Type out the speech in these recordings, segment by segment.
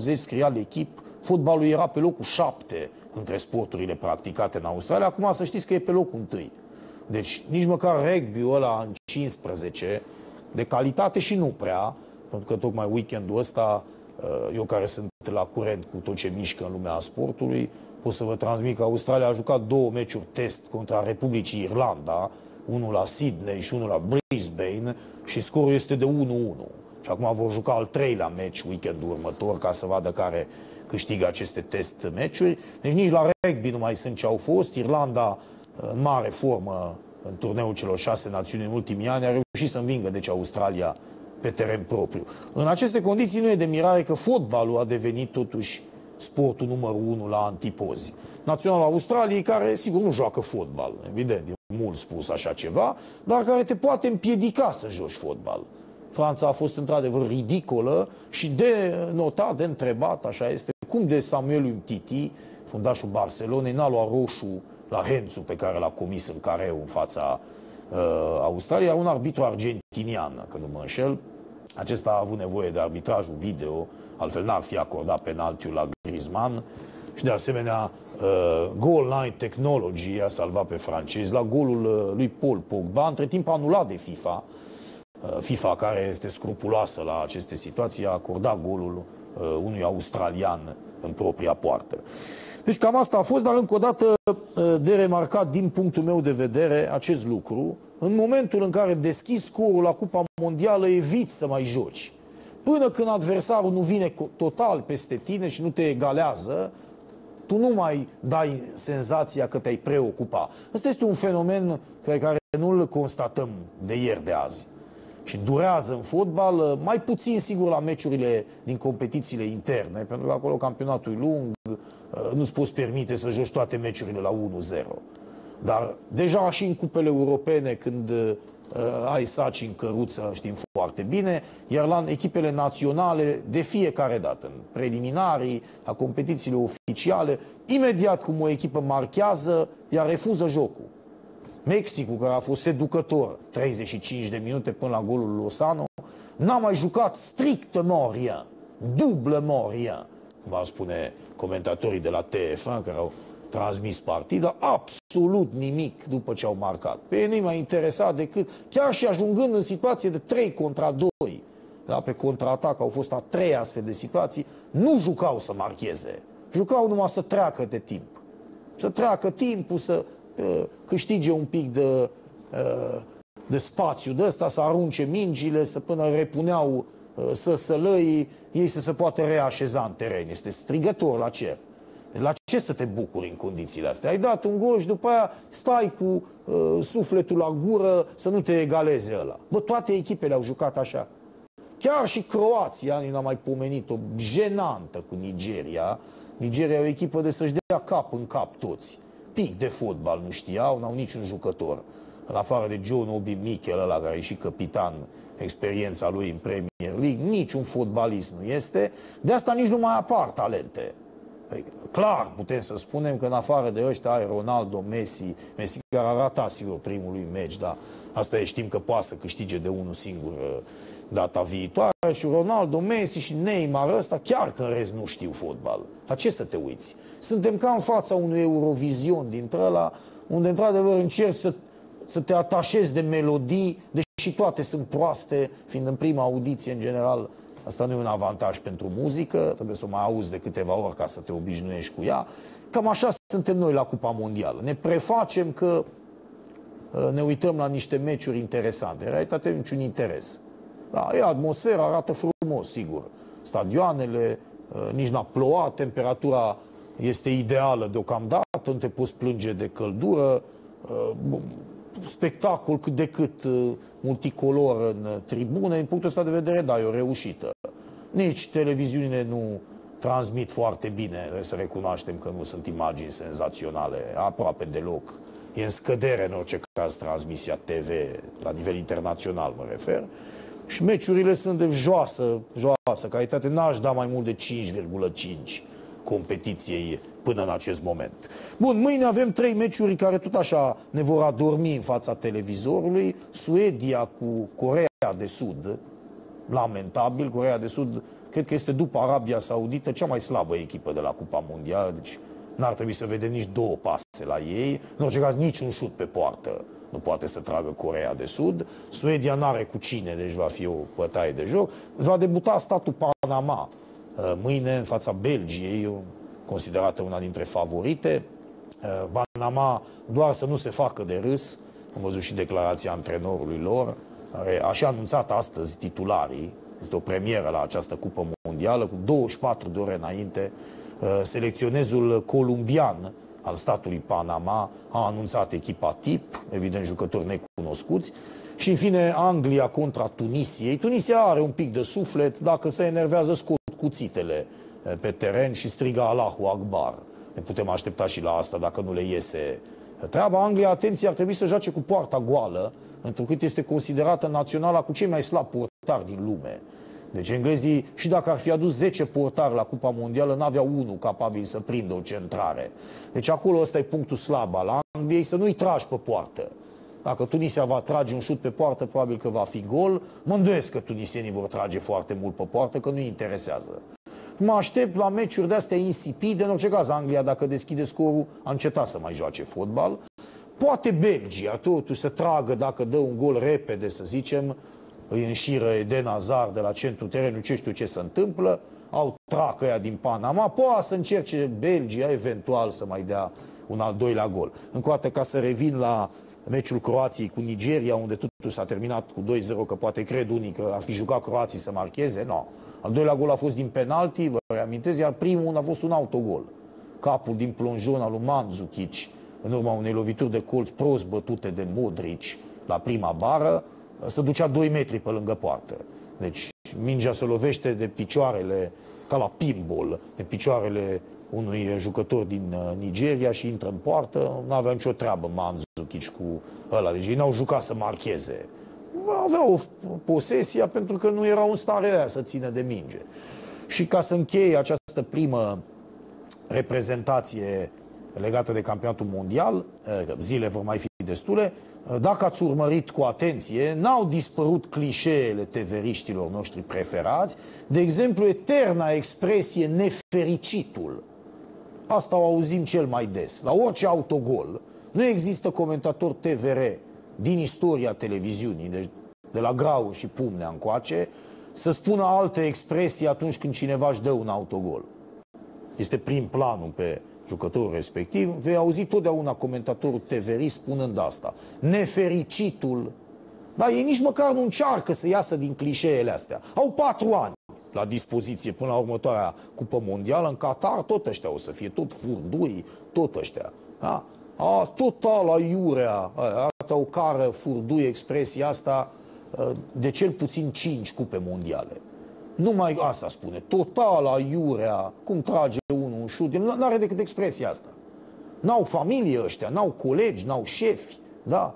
90 scria L'Echip, fotbalul era pe locul 7 între sporturile practicate în Australia. Acum să știți că e pe locul 1. Deci nici măcar rugby-ul ăla în 15, de calitate și nu prea, pentru că tocmai weekendul ăsta, eu care sunt la curent cu tot ce mișcă în lumea sportului, pot să vă transmit că Australia a jucat 2 meciuri test contra Republicii Irlanda, unul la Sydney și unul la Brisbane, și scorul este de 1-1. Și acum vor juca al 3-lea meci weekendul următor ca să vadă care câștigă aceste test meciuri. Deci nici la rugby nu mai sunt ce au fost. Irlanda în mare formă în turneul celor 6 națiuni în ultimii ani a reușit să învingă deci Australia pe teren propriu. În aceste condiții nu e de mirare că fotbalul a devenit totuși sportul numărul 1 la antipozi. Naționalul Australiei, care sigur nu joacă fotbal, evident, e mult spus așa ceva, dar care te poate împiedica să joci fotbal. Franța a fost într-adevăr ridicolă și de notat, de întrebat, așa este, cum de Samuel Umtiti, fundașul Barcelonei, n-a luat roșu la Hențu pe care l-a comis în careu în fața Australiei, un arbitru argentinian, că nu mă înșel. Acesta a avut nevoie de arbitrajul video, altfel n-ar fi acordat penaltiul la Griezmann. Și de asemenea, goal line technology a salvat pe francezi la golul lui Paul Pogba, între timp anulat de FIFA. FIFA, care este scrupuloasă la aceste situații, a acordat golul unui australian în propria poartă. Deci cam asta a fost, dar încă o dată de remarcat din punctul meu de vedere acest lucru. În momentul în care deschizi scorul la Cupa Mondială, eviți să mai joci. Până când adversarul nu vine total peste tine și nu te egalează, tu nu mai dai senzația că te-ai preocupa. Ăsta este un fenomen pe care nu-l constatăm de ieri de azi. Și durează în fotbal, mai puțin sigur la meciurile din competițiile interne, pentru că acolo campionatul e lung, nu-ți poți permite să joci toate meciurile la 1-0. Dar deja și în cupele europene, când ai saci în căruță, știm foarte bine, iar la echipele naționale, de fiecare dată, în preliminarii, la competițiile oficiale, imediat cum o echipă marchează, ea refuză jocul. Mexicul, care a fost seducător 35 de minute până la golul Lozano, n-a mai jucat strictement rien, doublement rien, cum ar spune comentatorii de la TF1 care au transmis partida, absolut nimic după ce au marcat. Pe ei nu-i mai interesat decât, chiar și ajungând în situație de 3 contra 2, da, pe contraatac au fost a 3 astfel de situații, nu jucau să marcheze, jucau numai să treacă de timp. Să treacă timpul, să câștige un pic de spațiu de ăsta, să arunce mingile, să până repuneau sălăii, ei să se poată reașeza în teren. Este strigător la cer. La ce să te bucuri în condițiile astea? Ai dat un gol și după aia stai cu sufletul la gură să nu te egaleze ăla. Bă, toate echipele au jucat așa. Chiar și Croația, nu am mai pomenit-o, jenantă cu Nigeria. Nigeria e o echipă de să-și dea cap în cap toți. Pic de fotbal nu știau, n-au niciun jucător. În afară de John Obi Mikel, ăla care e și capitan, experiența lui în Premier League, niciun fotbalist nu este. De asta nici nu mai apar talente. Păi, clar, putem să spunem că în afară de ăștia ai Ronaldo, Messi care a ratat sigur primul lui meci, dar asta știm că poate să câștige de unul singur data viitoare, și Ronaldo, Messi și Neymar ăsta, chiar că în rest nu știu fotbal. La ce să te uiți? Suntem ca în fața unui Eurovision dintre ăla, unde într-adevăr încerci să te atașezi de melodii, deși toate sunt proaste, fiind în prima audiție în general. Asta nu e un avantaj pentru muzică, trebuie să o mai auzi de câteva ori ca să te obișnuiești cu ea. Cam așa suntem noi la Cupa Mondială. Ne prefacem că ne uităm la niște meciuri interesante. În realitate nu niciun interes. Da, e atmosfera, arată frumos, sigur. Stadioanele, nici n-a plouat, temperatura este ideală deocamdată, nu te poți plânge de căldură, spectacol cât de cât multicolor în tribune. Din punctul ăsta de vedere, da, e o reușită. Nici televiziunile nu transmit foarte bine, trebuie să recunoaștem că nu sunt imagini senzaționale, aproape deloc. E în scădere, în orice caz, transmisia TV, la nivel internațional mă refer. Și meciurile sunt de joasă calitate. N-aș da mai mult de 5,5 competiției până în acest moment. Bun, mâine avem 3 meciuri care tot așa ne vor adormi în fața televizorului. Suedia cu Coreea de Sud. lamentabil. Coreea de Sud cred că este după Arabia Saudită cea mai slabă echipă de la Cupa Mondială, deci n-ar trebui să vedem nici două pase la ei. În orice caz, niciun șut pe poartă nu poate să tragă Coreea de Sud. Suedia n-are cu cine, deci va fi o bătaie de joc. Va debuta statul Panama mâine în fața Belgiei, considerată una dintre favorite. Panama, doar să nu se facă de râs, am văzut și declarația antrenorului lor, așa anunțat astăzi titularii, este o premieră la această Cupă Mondială, cu 24 de ore înainte, selecționezul columbian al statului Panama a anunțat echipa tip, evident jucători necunoscuți, și în fine Anglia contra Tunisiei. Tunisia are un pic de suflet, dacă se enervează scot cuțitele pe teren și strigă Allahu Akbar. Ne putem aștepta și la asta dacă nu le iese treaba. Anglia, atenție, ar trebui să joace cu poarta goală, întrucât este considerată naționala cu cei mai slabi portari din lume. Deci englezii, și dacă ar fi adus 10 portari la Cupa Mondială, n-aveau unul capabil să prindă o centrare. Deci acolo ăsta e punctul slab al Angliei, să nu-i tragi pe poartă. Dacă Tunisia va trage un șut pe poartă, probabil că va fi gol. Mă îndoiesc că tunisienii vor trage foarte mult pe poartă, că nu-i interesează. Mă aștept la meciuri de-astea insipide. În orice caz, Anglia, dacă deschide scorul, a încetat să mai joace fotbal. Poate Belgia, totuși, să tragă, dacă dă un gol repede, să zicem, îi înșiră Eden Hazard de la centrul terenului, ce știu ce se întâmplă, au tracă ea din Panama, poate să încerce Belgia, eventual, să mai dea un al doilea gol. Încă o dată, ca să revin la meciul Croației cu Nigeria, unde totuși s-a terminat cu 2-0, că poate cred unii că ar fi jucat croații să marcheze, nu. Al doilea gol a fost din penalti, vă reamintesc, iar primul a fost un autogol. Capul din plonjon al lui Mandzukic, în urma unei lovituri de colț prost bătute de Modric la prima bară, se ducea 2 metri pe lângă poartă. Deci mingea se lovește de picioarele, ca la pinball, de picioarele unui jucător din Nigeria și intră în poartă. Nu avea nicio treabă Mandzukic cu ăla. Deci ei n-au jucat să marcheze. Aveau posesia pentru că nu erau în stare aia să țină de minge. Și ca să încheie această primă reprezentație legată de campionatul mondial, zile vor mai fi destule, dacă ați urmărit cu atenție, n-au dispărut clișeele teveriștilor noștri preferați, de exemplu, eterna expresie nefericitul. Asta o auzim cel mai des. La orice autogol, nu există comentator TVR din istoria televiziunii, deci de la Grau și Pumnea încoace, să spună alte expresii atunci când cineva își dă un autogol. Este prim planul pe jucătorul respectiv. Vei auzi totdeauna comentatorul TVR spunând asta. Nefericitul. Dar ei nici măcar nu încearcă să iasă din clișeele astea. Au 4 ani la dispoziție până la următoarea Cupă Mondială. În Qatar tot ăștia o să fie, tot furdui, tot ăștia. Da? Total aiurea, o cară furdui expresia asta de cel puțin 5 cupe mondiale. Numai asta spune, total aiurea, cum trage unul un șut, nu are decât expresia asta. N-au familie ăștia, n-au colegi, n-au șefi, da?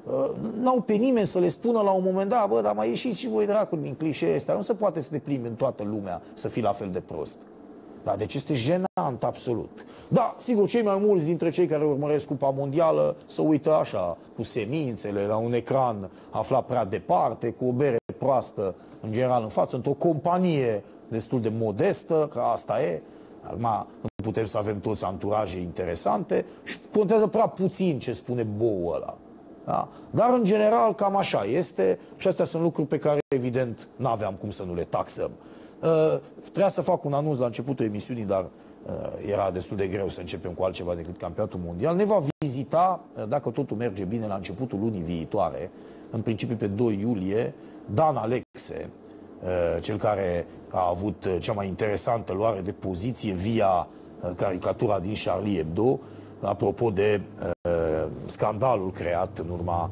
N-au pe nimeni să le spună la un moment dat, bă, dar mai ieșiți și voi dracul din clișeele astea, nu se poate să te plimbi în toată lumea să fii la fel de prost. Da, deci este jenant absolut. Da, sigur, cei mai mulți dintre cei care urmăresc Cupa Mondială se uită așa, cu semințele, la un ecran aflat prea departe, cu o bere proastă, în general, în față, într-o companie destul de modestă, că asta e. Acum nu putem să avem toți anturaje interesante și contează prea puțin ce spune boul ăla. Da? Dar, în general, cam așa este și astea sunt lucruri pe care, evident, n-aveam cum să nu le taxăm. Trebuia să fac un anunț la începutul emisiunii, dar era destul de greu să începem cu altceva decât campionatul mondial. Ne va vizita, dacă totul merge bine, la începutul lunii viitoare, în principiu pe 2 iulie, Dan Alexe, cel care a avut cea mai interesantă luare de poziție via caricatura din Charlie Hebdo, apropo de scandalul creat în urma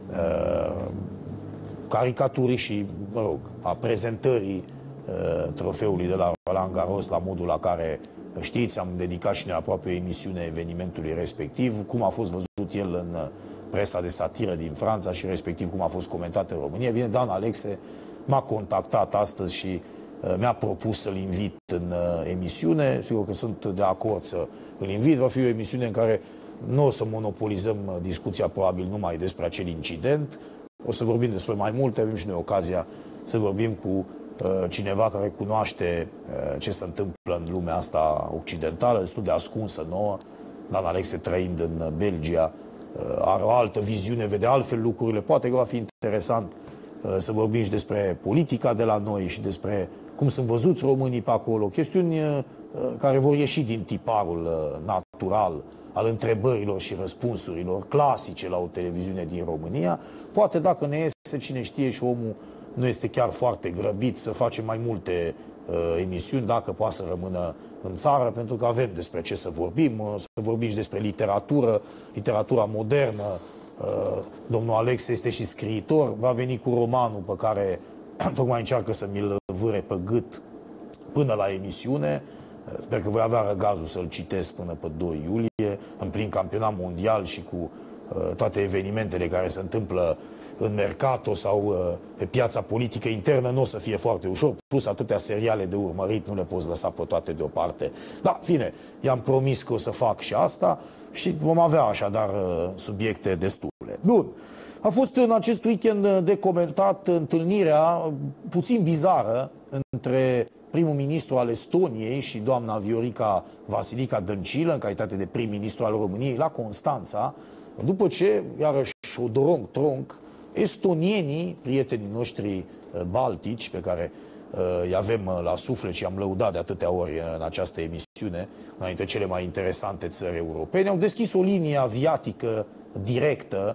caricaturii și, mă rog, a prezentării trofeului de la Roland Garros la modul la care, știți, am dedicat și noi aproape o emisiune evenimentului respectiv, cum a fost văzut el în presa de satiră din Franța și respectiv cum a fost comentat în România. Bine, Dan Alexe m-a contactat astăzi și mi-a propus să-l invit în emisiune. Sigur că sunt de acord să îl invit. Va fi o emisiune în care nu o să monopolizăm discuția probabil numai despre acel incident. O să vorbim despre mai multe, avem și noi ocazia să vorbim cu cineva care cunoaște ce se întâmplă în lumea asta occidentală, destul de ascunsă nouă. Dan Alexe, trăind în Belgia, are o altă viziune, vede altfel lucrurile. Poate că va fi interesant să vorbim și despre politica de la noi și despre cum sunt văzuți românii pe acolo. Chestiuni care vor ieși din tiparul natural al întrebărilor și răspunsurilor clasice la o televiziune din România. Poate dacă ne iese, cine știe, și omul nu este chiar foarte grăbit să face mai multe emisiuni, dacă poate să rămână în țară, pentru că avem despre ce să vorbim și despre literatură, literatura modernă. Domnul Alexe este și scriitor, va veni cu romanul pe care tocmai încearcă să mi-l vâre pe gât până la emisiune. Sper că voi avea răgazul să-l citesc până pe 2 iulie, în plin campionat mondial și cu toate evenimentele care se întâmplă în mercato sau pe piața politică internă. Nu o să fie foarte ușor, plus atâtea seriale de urmărit, nu le poți lăsa pe toate deoparte. Da, fine, i-am promis că o să fac și asta și vom avea așadar subiecte destule. Bun, a fost în acest weekend de comentat întâlnirea puțin bizară între primul ministru al Estoniei și doamna Viorica Vasilica Dăncilă, în calitate de prim-ministru al României, la Constanța, după ce, iarăși, o doronc-tronc, estonienii, prietenii noștri baltici, pe care îi avem la suflet și am lăudat de atâtea ori în această emisiune, una dintre cele mai interesante țări europene, au deschis o linie aviatică directă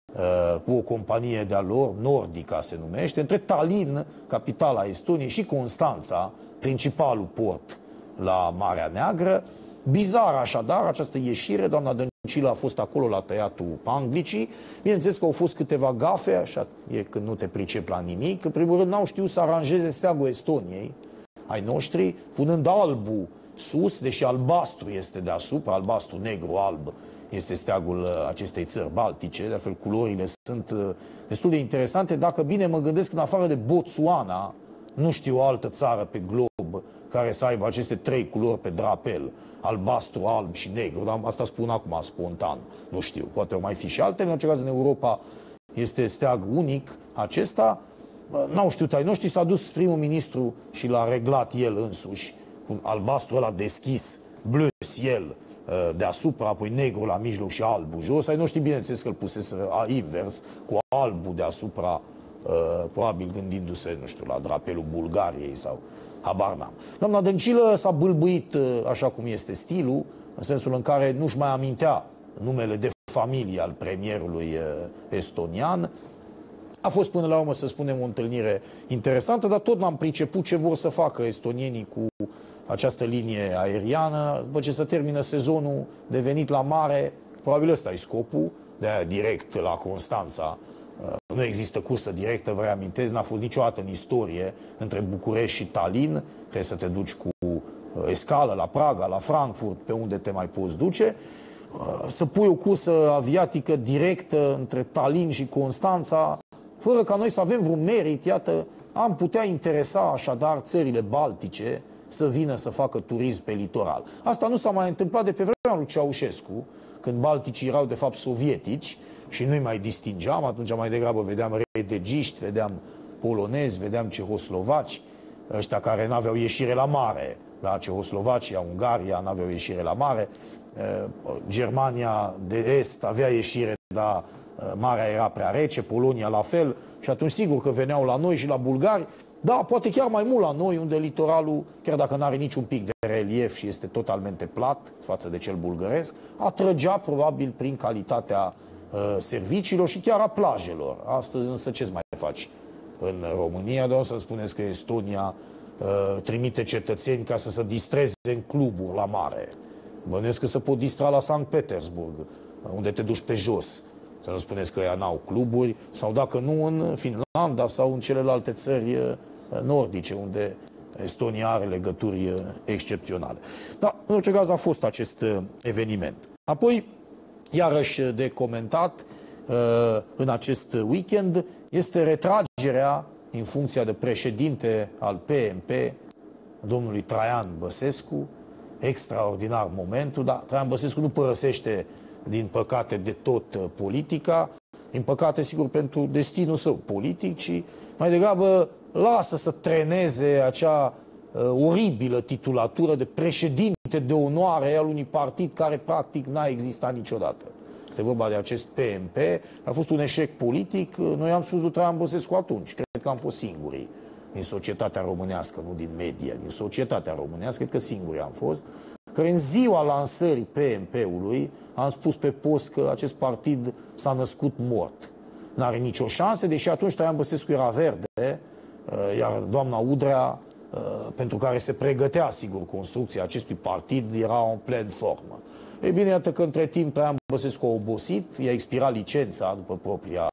cu o companie de-a lor, Nordica se numește, între Tallinn, capitala Estoniei, și Constanța, principalul port la Marea Neagră. Bizar așadar această ieșire, doamna Dăncilă a fost acolo la tăiatul Panglicii. Bineînțeles că au fost câteva gafe, așa e când nu te pricepi la nimic. În primul rând n-au știut să aranjeze steagul Estoniei, ai noștri, punând albul sus, deși albastru este deasupra, albastru, negru, alb este steagul acestei țări baltice. De altfel, culorile sunt destul de interesante. Dacă bine mă gândesc, în afară de Botswana, nu știu o altă țară pe glob care să aibă aceste 3 culori pe drapel, albastru, alb și negru, dar asta spun acum spontan, nu știu, poate o mai fi și altele. În orice caz, în Europa este steag unic acesta. N-au știut ai noștri, s-a dus primul ministru și l-a reglat el însuși, cu albastru ăla deschis, bleu ciel deasupra, apoi negru la mijloc și albul jos. Ai noștri, bineînțeles că îl puseseră invers, cu albul deasupra, probabil gândindu-se, nu știu, la drapelul Bulgariei sau habar n-am. Doamna Dăncilă s-a bâlbâit așa cum este stilul, în sensul în care nu-și mai amintea numele de familie al premierului estonian. A fost până la urmă, să spunem, o întâlnire interesantă, dar tot n-am priceput ce vor să facă estonienii cu această linie aeriană. După ce se termină sezonul de venit la mare, probabil ăsta e scopul, de-aia direct la Constanța. Nu există cursă directă, vă reamintesc, n-a fost niciodată în istorie între București și Tallinn. Trebuie să te duci cu escală la Praga, la Frankfurt, pe unde te mai poți duce. Să pui o cursă aviatică directă între Tallinn și Constanța, fără ca noi să avem vreun merit, iată, am putea interesa așadar țările baltice să vină să facă turism pe litoral. Asta nu s-a mai întâmplat de pe vremea lui Ceaușescu, când balticii erau de fapt sovietici și nu-i mai distingeam, atunci mai degrabă vedeam redegiști, vedeam polonezi, vedeam cehoslovaci, ăștia care n-aveau ieșire la mare, la Cehoslovacia, Ungaria n-aveau ieșire la mare, Germania de Est avea ieșire, dar marea era prea rece, Polonia la fel, și atunci sigur că veneau la noi și la bulgari, da, poate chiar mai mult la noi, unde litoralul, chiar dacă nu are niciun pic de relief și este totalmente plat față de cel bulgăresc, atrăgea probabil prin calitatea serviciilor și chiar a plajelor. Astăzi însă ce-ți mai faci în România? Doar să spuneți că Estonia trimite cetățeni ca să se distreze în cluburi la mare. Bănuiesc că se pot distra la Sankt Petersburg, unde te duci pe jos. Să nu spuneți că ea n-au cluburi, sau dacă nu, în Finlanda sau în celelalte țări nordice, unde Estonia are legături excepționale. Dar, în orice caz, a fost acest eveniment. Apoi, iarăși de comentat, în acest weekend, este retragerea din funcția de președinte al PMP, domnului Traian Băsescu. Extraordinar momentul, dar Traian Băsescu nu părăsește, din păcate, de tot politica, din păcate, sigur, pentru destinul său politic, ci mai degrabă lasă să treneze acea oribilă titulatură de președinte de onoare al unui partid care practic n-a existat niciodată. Este vorba de acest PMP. A fost un eșec politic. Noi am spus lui Traian Băsescu atunci. Cred că am fost singurii din societatea românească, nu din media, din societatea românească, cred că singurii am fost, că în ziua lansării PMP-ului am spus pe post că acest partid s-a născut mort. N-are nicio șansă, deși atunci Traian Băsescu era verde, iar doamna Udrea, pentru care se pregătea, sigur, construcția acestui partid, era în plen formă. Ei bine, iată că între timp Traian Băsescu a obosit, i-a expirat licența după propria